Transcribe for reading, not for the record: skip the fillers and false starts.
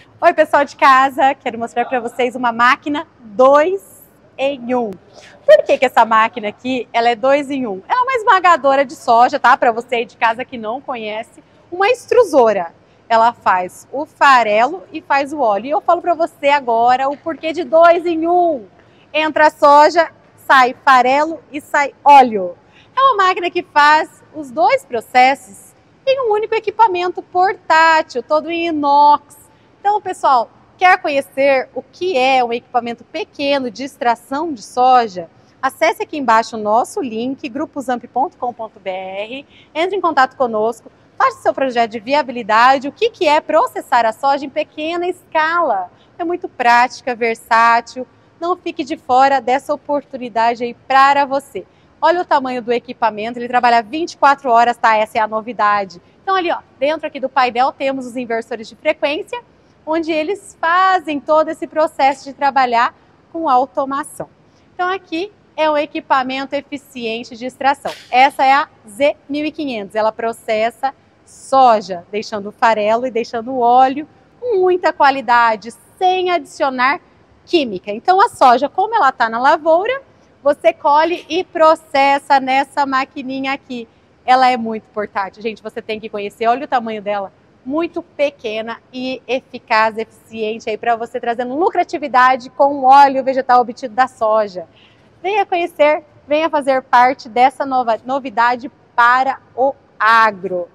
Oi, pessoal de casa, quero mostrar para vocês uma máquina 2 em 1. Por que essa máquina aqui, ela é 2 em 1? Ela é uma esmagadora de soja, tá? Para você aí de casa que não conhece, uma extrusora. Ela faz o farelo e faz o óleo. E eu falo para você agora o porquê de 2 em 1. Entra a soja, sai farelo e sai óleo. É uma máquina que faz os dois processos em um único equipamento portátil, todo em inox. Então, pessoal, quer conhecer o que é um equipamento pequeno de extração de soja? Acesse aqui embaixo o nosso link, gruposamp.com.br, entre em contato conosco, faça seu projeto de viabilidade, o que é processar a soja em pequena escala. É muito prática, versátil, não fique de fora dessa oportunidade aí para você. Olha o tamanho do equipamento, ele trabalha 24 horas, tá? Essa é a novidade. Então ali, ó, dentro aqui do painel temos os inversores de frequência, onde eles fazem todo esse processo de trabalhar com automação. Então aqui é um equipamento eficiente de extração. Essa é a Z1500, ela processa soja, deixando o farelo e deixando o óleo com muita qualidade, sem adicionar química. Então a soja, como ela está na lavoura, você colhe e processa nessa maquininha aqui. Ela é muito portátil, gente, você tem que conhecer, olha o tamanho dela. Muito pequena e eficaz, eficiente aí para você trazendo lucratividade com o óleo vegetal obtido da soja. Venha conhecer, venha fazer parte dessa novidade para o agro.